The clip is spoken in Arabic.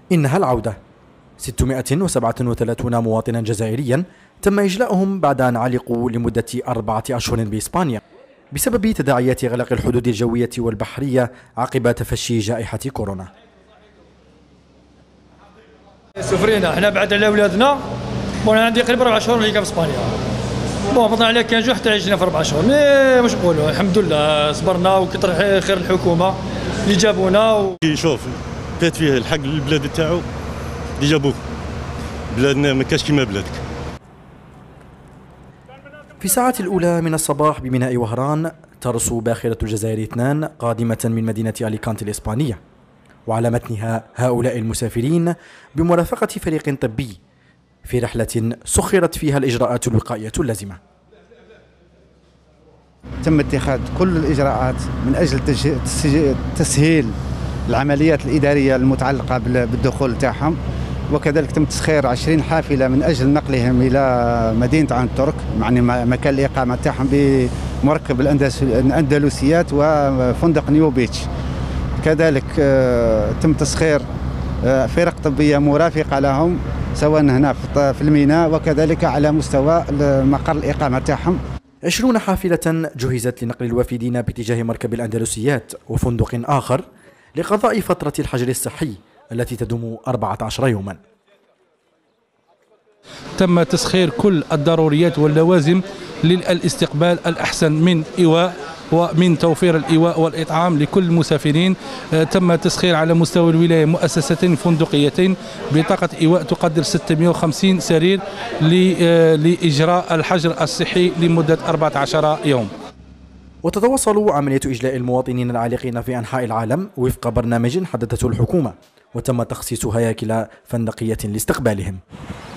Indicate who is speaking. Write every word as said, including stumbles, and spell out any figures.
Speaker 1: إنها العودة. ستمائة وسبعة وثلاثين مواطنا جزائريا تم إجلاؤهم بعد أن علقوا لمدة أربعة أشهر بإسبانيا بسبب تداعيات غلق الحدود الجوية والبحرية عقب تفشي جائحة كورونا.
Speaker 2: سفرينا احنا بعد على اولادنا، وانا عندي قريب اربع شهور اللي في اسبانيا. بون بطلنا على كان جو حتى عشنا في اربع شهور، مي واش نقولوا الحمد لله صبرنا وكثر خير الحكومه اللي جابونا و...
Speaker 3: شوف فات فيه الحق للبلاد تاعو اللي جابوه، بلادنا ما كاش كيما بلادك.
Speaker 1: في الساعات الأولى من الصباح بميناء وهران ترسو باخرة الجزائر اثنان قادمة من مدينة أليكانتي الإسبانية، وعلى متنها هؤلاء المسافرين بمرافقة فريق طبي في رحلة سخرت فيها الإجراءات الوقائية اللازمة.
Speaker 4: تم اتخاذ كل الإجراءات من أجل تسهيل العمليات الإدارية المتعلقة بالدخول تاعهم، وكذلك تم تسخير عشرين حافلة من أجل نقلهم إلى مدينة عين ترك، يعني مكان الإقامة تاعهم بمركب الأندلسيات وفندق نيو بيتش. كذلك تم تسخير فرق طبية مرافقة لهم سواء هنا في الميناء وكذلك على مستوى مقر الإقامة تاعهم.
Speaker 1: عشرون حافلة جهزت لنقل الوافدين باتجاه مركب الأندلسيات وفندق آخر لقضاء فترة الحجر الصحي التي تدوم أربعة عشر يوما.
Speaker 5: تم تسخير كل الضروريات واللوازم للاستقبال الأحسن من إيواء ومن توفير الإيواء والإطعام لكل المسافرين. تم تسخير على مستوى الولاية مؤسستين فندقيتين بطاقة إيواء تقدر ستمائة وخمسين سرير لإجراء الحجر الصحي لمدة أربعة عشر يوم.
Speaker 1: وتتواصل عملية إجلاء المواطنين العالقين في أنحاء العالم وفق برنامج حددته الحكومة، وتم تخصيص هياكل فندقية لاستقبالهم.